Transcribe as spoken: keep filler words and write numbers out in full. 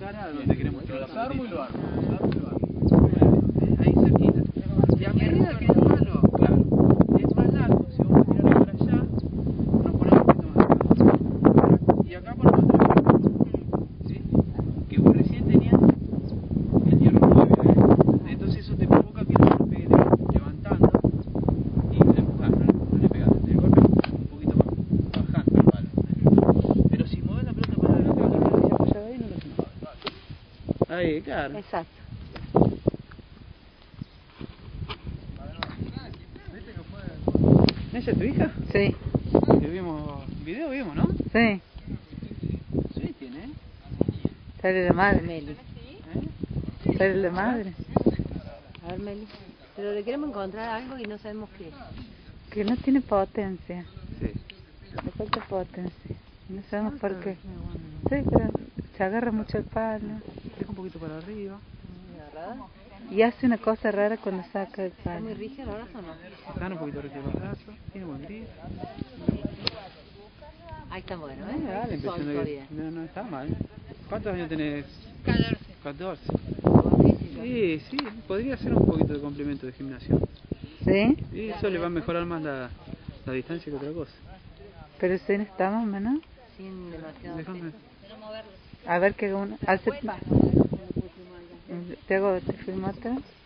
cara donde queremos tirar la pelotita. Lo armo y lo armo, lo armo. Ahí cerquita. Y a medida que es malo, claro, es más largo, si vamos a tirarlo para allá, nos ponemos un poquito más acá. Y acá ponemos otra. ¿Sí? Que vos recién tenías el hierro nueve. Entonces eso te provoca que no lo pegue levantando y le empujás, no, no le pegas. El golpe un poquito más bajando el palo. Pero si mueves la pelota para adelante, va a quedar ya apoyada ahí y no lo haces. Ahí, claro. Exacto. ¿Esa es tu hija? Sí. Que vimos video, vimos, ¿no? Sí. Sí, tiene, ¿eh? Sale de madre, Meli. ¿Eh? Sale de madre. A ver, Meli. Pero le queremos encontrar algo y no sabemos qué. Que no tiene potencia. Sí. Le falta potencia. No sabemos por qué. Sí, pero se agarra mucho el palo. Deja un poquito para arriba. ¿Agarrada? Y hace una cosa rara cuando saca el ¿Está palo. muy rígido el brazo o no? Están un poquito arriba los brazos. Tiene buen grip. Ahí está bueno, Ah, ¿eh? dale, Sol, impresión de todavía. que... No, no está mal. ¿Cuántos años tenés? catorce. catorce. Físico. Sí, sí, podría ser un poquito de complemento de gimnasio. ¿Sí? Y eso le va a mejorar más la, la distancia que otra cosa. Pero si no estamos, ¿no? Sin demasiado Déjame. peso. A ver que uno... Hace... Te hago... Te filmo otra.